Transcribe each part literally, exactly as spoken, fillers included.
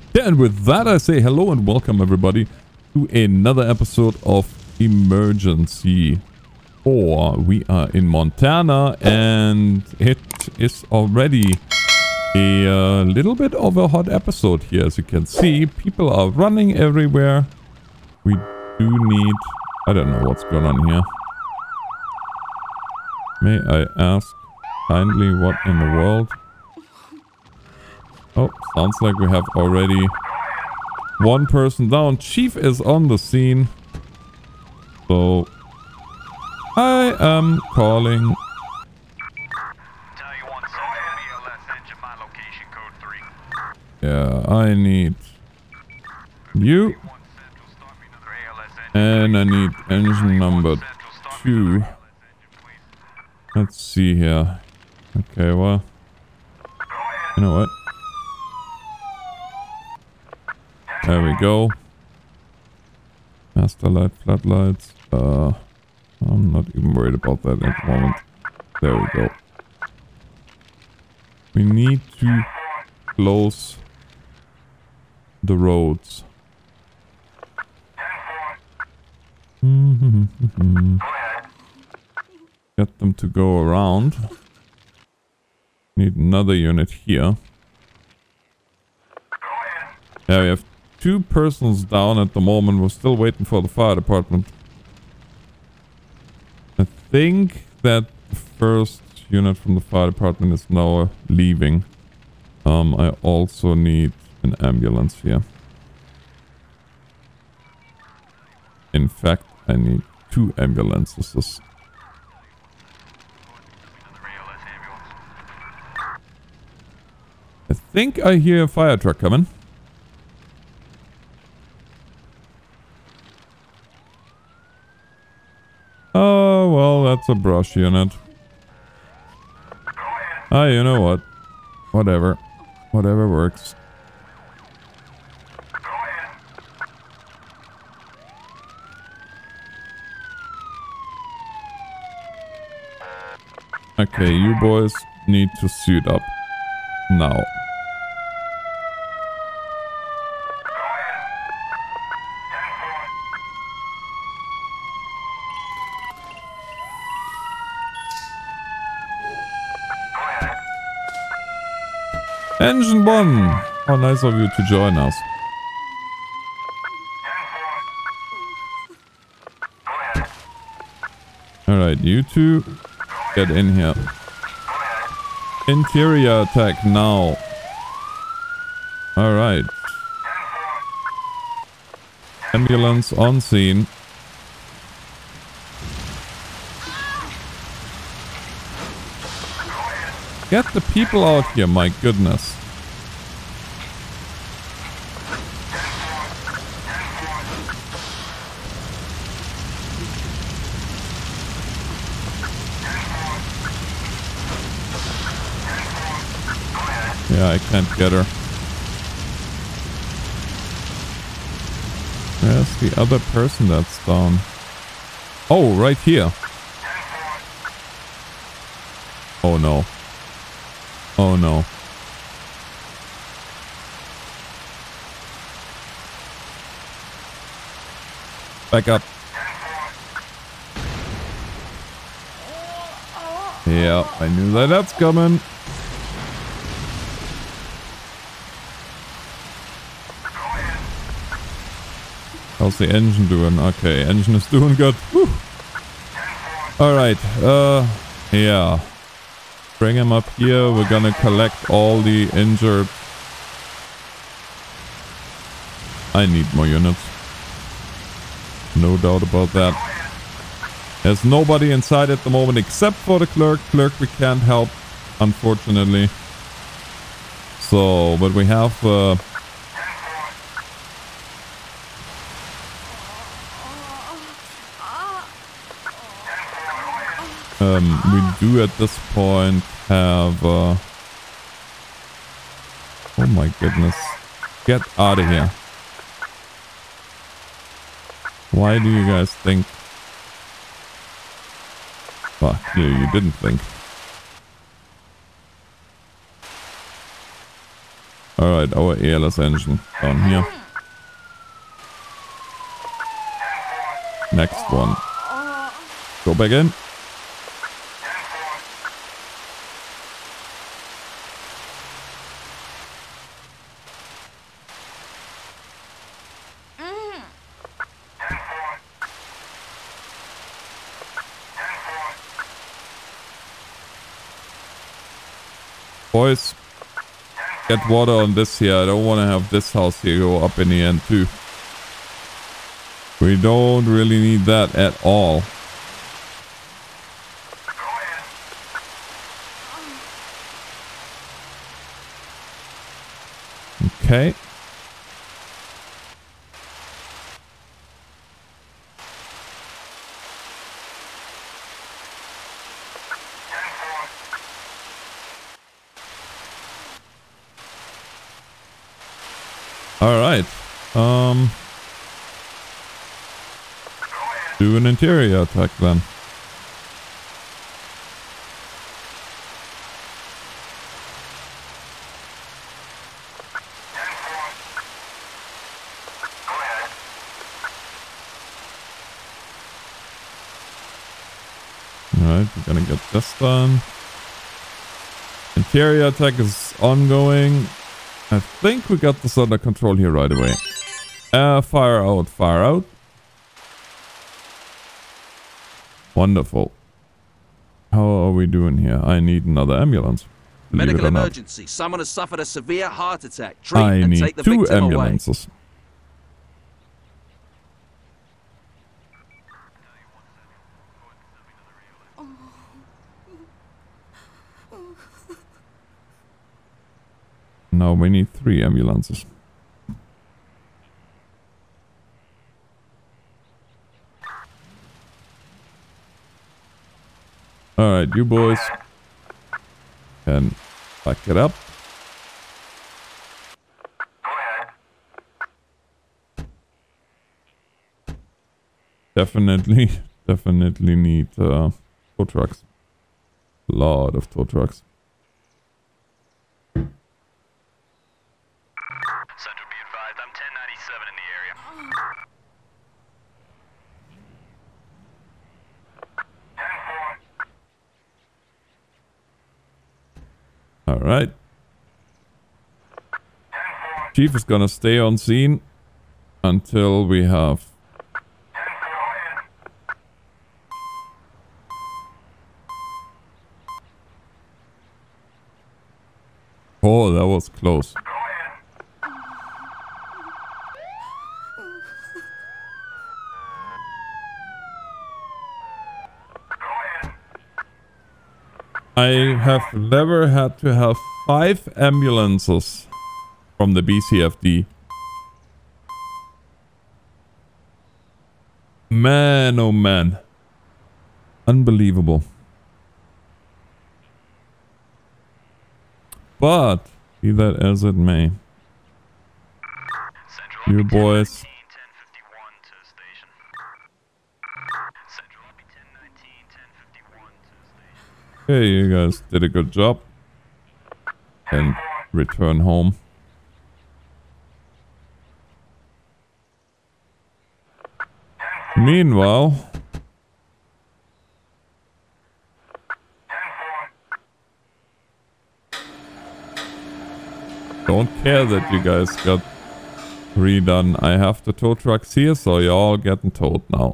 Yeah, and with that I say hello and welcome everybody to another episode of Emergency four. We are in Montana and it is already a uh, little bit of a hot episode here. As you can see, people are running everywhere. We do need... I don't know what's going on here. May I ask kindly what in the world? Oh, sounds like we have already one person down. Chief is on the scene. So I am calling. Yeah, I need you. And I need engine number two. Let's see here. Okay, well. You know what? There we go. Master light, floodlights. Uh, I'm not even worried about that at the moment. There we go. We need to close the roads. Get them to go around. Need another unit here. Yeah, we have two persons down at the moment. We're still waiting for the fire department. I think that the first unit from the fire department is now leaving. Um, I also need an ambulance here. In fact, I need two ambulances. I think I hear a fire truck coming. Oh, well, that's a brush unit. Ah, you know what? Whatever. Whatever works. Okay, you boys need to suit up. Now. Engine one! How nice of you to join us. Alright, you two get in here. Interior attack now. Alright. Ambulance on scene. Get the people out here, my goodness. Yeah, I can't get her. Where's the other person that's down? Oh, right here. Oh no. Oh no. Back up. Yeah, I knew that that's coming. How's the engine doing? Okay, engine is doing good. Alright, uh, yeah. Bring him up here. We're gonna collect all the injured. I need more units. No doubt about that. There's nobody inside at the moment except for the clerk. Clerk we can't help, unfortunately. So, but we have... Uh, Um, we do at this point have, uh... oh my goodness. Get out of here. Why do you guys think... well, clearly you didn't think. Alright, our A L S engine down here. Next one. Go back in. Boys, get water on this here. I don't want to have this house here go up in the end too. We don't really need that at all. Okay. All right. Um, do an interior attack then. Alright, we're gonna get this done. Interior attack is ongoing. I think we got this under control here right away. Uh, fire out, fire out. Wonderful. How are we doing here? I need another ambulance. Medical emergency. Someone has suffered a severe heart attack. Treat I and need take the two victim ambulances. away. Now we need three ambulances. Alright, you boys can back it up. Definitely, definitely need uh, tow trucks. A lot of tow trucks. Central, be advised, I'm ten ninety-seven in the area. All right. Chief is gonna stay on scene until we have. Oh, that was close. I have never had to have five ambulances from the B C F D. Man, oh man. Unbelievable. But, be that as it may. Central, You boys. ten fifty-one to station. Central, ten nineteen, ten fifty-one to station. Hey, you guys did a good job. And return home. Meanwhile, don't care that you guys got redone. I have the tow trucks here, so you're all getting towed now.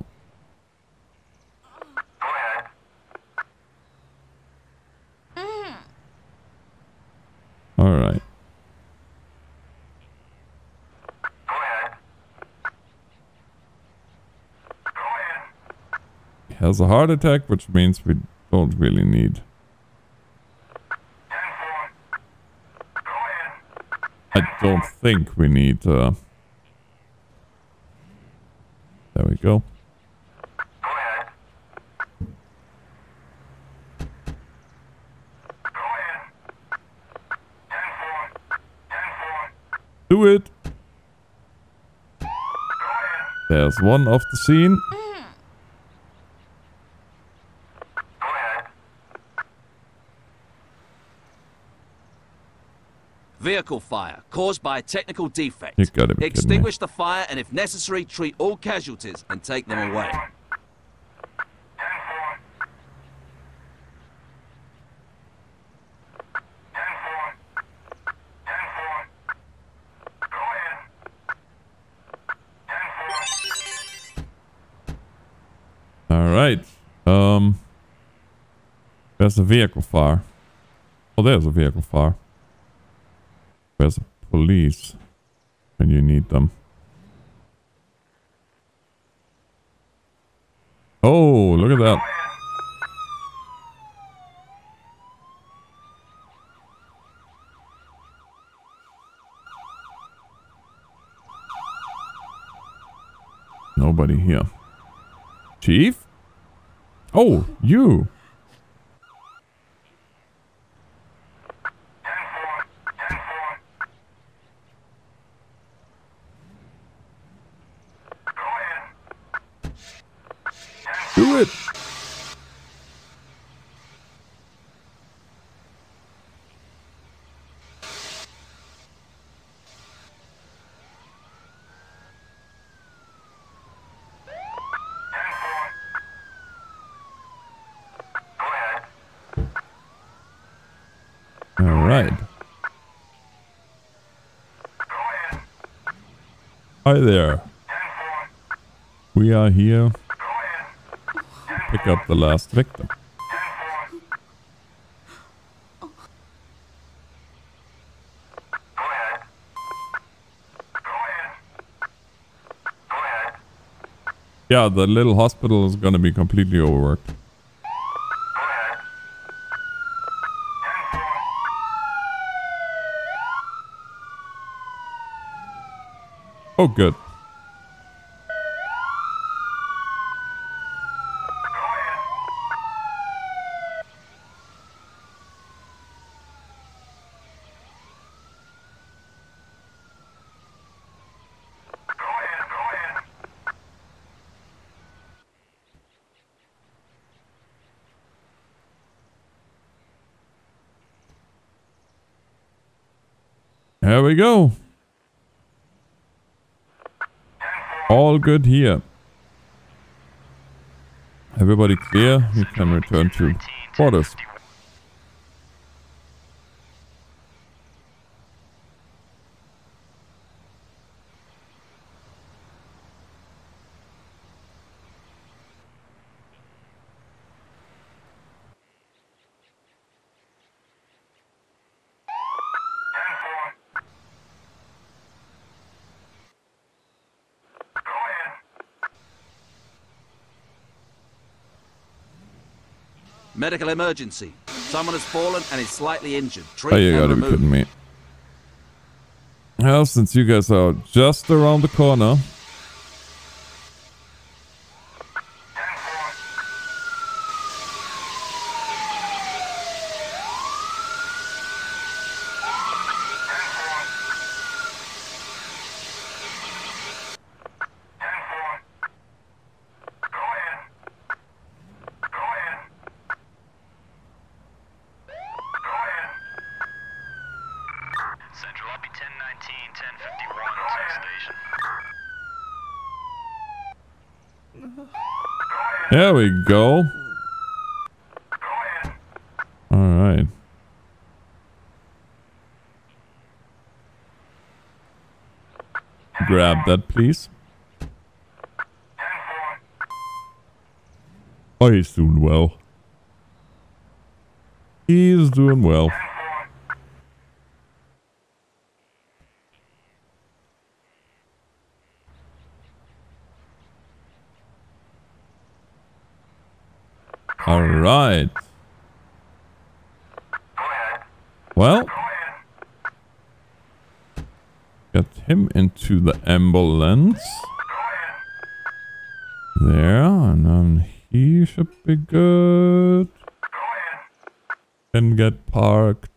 Alright. He has a heart attack, which means we don't really need. I don't think we need. Uh, there we go. Do it. There's one off the scene. Vehicle vehicle fire caused by a technical defect. You gotta be kidding me. Extinguish the fire and if necessary, treat all casualties and take them away. Alright. Um, where's the vehicle fire? Oh, there's a vehicle fire. Where's the police when you need them? Oh, look at that. Nobody here. Chief? Oh, you. Do it. All right. Hi there. We are here. Pick up the last victim. Yeah, the little hospital is gonna be completely overworked. Oh, good. There we go. All good here. Everybody clear? You can return to quarters. Medical emergency. Someone has fallen and is slightly injured. Treat Oh, you and gotta be remove. kidding me. Well, since you guys are just around the corner. Central lobby ten nineteen, ten fifty-one to the station. There we go. Alright. Grab that, please. Oh, he's doing well. He's doing well. Alright. Well. Get him into the ambulance. There, and then he should be good. Can get parked.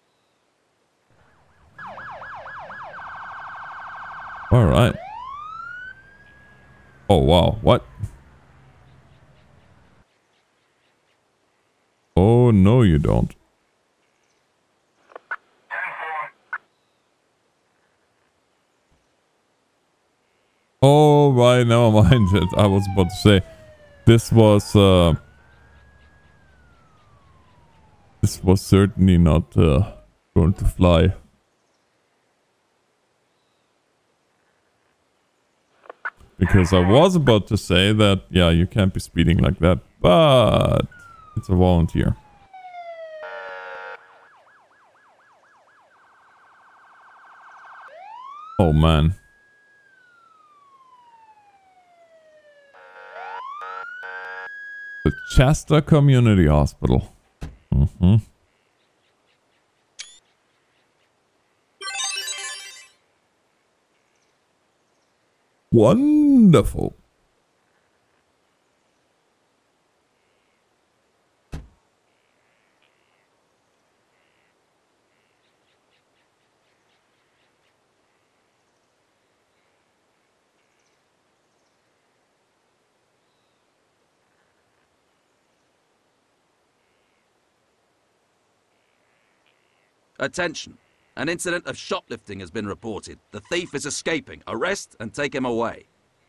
Alright. Oh wow, what? Oh no you don't. Oh, right, never mind it. I was about to say, this was, uh, this was certainly not, uh, going to fly. Because I was about to say that, yeah, you can't be speeding like that, but it's a volunteer. Oh, man. The Chester Community Hospital. Mm-hmm. Wonderful. Attention. An incident of shoplifting has been reported. The thief is escaping. Arrest and take him away.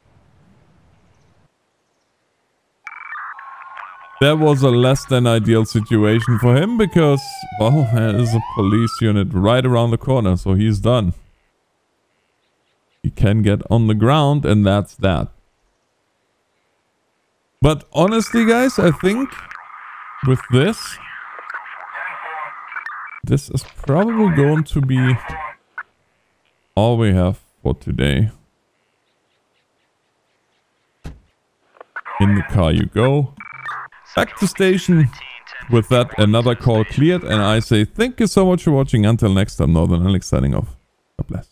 That was a less than ideal situation for him because, well, there is a police unit right around the corner, so he's done. He can get on the ground and that's that. But honestly, guys, I think with this, this is probably going to be all we have for today. In the car you go. Back to station. With that, another call cleared, and I say thank you so much for watching. Until next time, Northern Alex signing off. God bless.